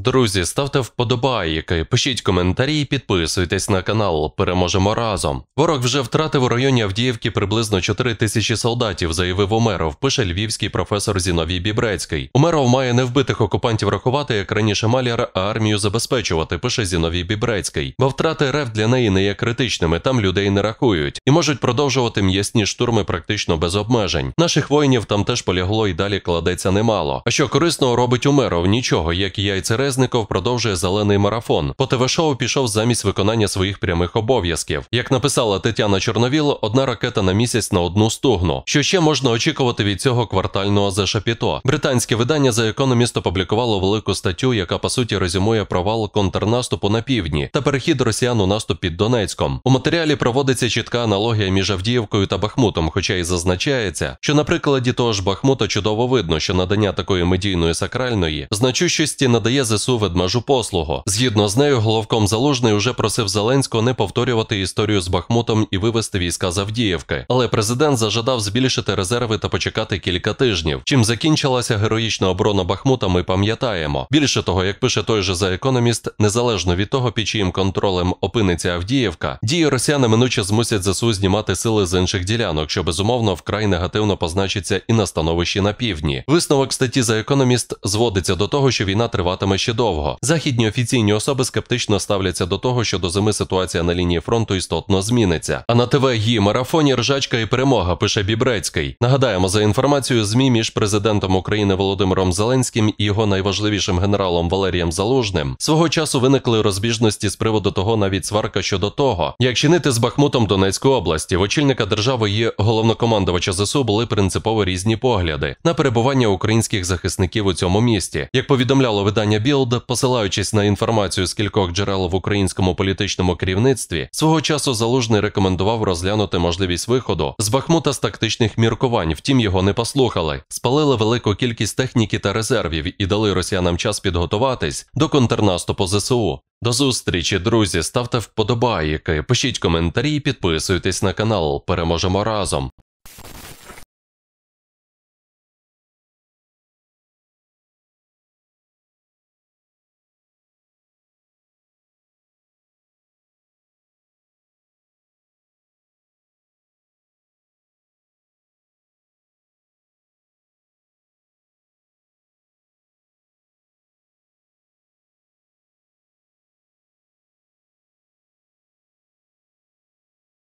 Друзі, ставте вподобайки, пишіть коментарі і підписуйтесь на канал. Переможемо разом. Ворог вже втратив у районі Авдіївки приблизно 4 тисячі солдатів, заявив Умеров, пише львівський професор Зіновій Бібрецький. Умеров має не вбитих окупантів рахувати, як раніше Маляр, а армію забезпечувати, пише Зіновій Бібрецький. Бо втрати РФ для неї не є критичними, там людей не рахують. І можуть продовжувати м'ясні штурми практично без обмежень. Наших воїнів там теж полягло і далі кладеться немало. А що корисного робить Умеров? Нічого, як і Яйцерезников продовжує зелений марафон. По ТВ-шоу пішов замість виконання своїх прямих обов'язків. Як написала Тетяна Чорновіл, одна ракета на місяць на одну стугну. Що ще можна очікувати від цього квартального зашапіто? Британське видання The Economist опублікувало велику статтю, яка по суті резюмує провал контрнаступу на півдні та перехід росіян у наступ під Донецьком. У матеріалі проводиться чітка аналогія між Авдіївкою та Бахмутом, хоча й зазначається, що на прикладі того ж Бахмута чудово видно, що надання такої медійної сакральної значущості надає ЗСУ ведмежу послугу. Згідно з нею, головком Залужний уже просив Зеленського не повторювати історію з Бахмутом і вивести війська з Авдіївки. Але президент зажадав збільшити резерви та почекати кілька тижнів. Чим закінчилася героїчна оборона Бахмута, ми пам'ятаємо. Більше того, як пише той же The Economist, незалежно від того, під чиїм контролем опиниться Авдіївка, дії росіян неминуче змусять ЗСУ знімати сили з інших ділянок, що безумовно вкрай негативно позначиться і на становищі на півдні. Висновок статті The Economist зводиться до того, що війна триватиме ще довго. Західні офіційні особи скептично ставляться до того, що до зими ситуація на лінії фронту істотно зміниться. А на ТВ «Ї» марафоні ржачка і перемога, пише Бібрецький. Нагадаємо, за інформацією ЗМІ, між президентом України Володимиром Зеленським і його найважливішим генералом Валерієм Залужним свого часу виникли розбіжності з приводу того, навіть сварка щодо того, як чинити з Бахмутом Донецької області. В очільника держави і головнокомандувача ЗСУ були принципово різні погляди на перебування українських захисників у цьому місті. Як повідомляло видання Білд, посилаючись на інформацію з кількох джерел в українському політичному керівництві, свого часу Залужний рекомендував розглянути можливість виходу з Бахмута з тактичних міркувань, втім його не послухали. Спалили велику кількість техніки та резервів і дали росіянам час підготуватись до контрнаступу ЗСУ. До зустрічі, друзі, ставте вподобайки, пишіть коментарі і підписуйтесь на канал. Переможемо разом!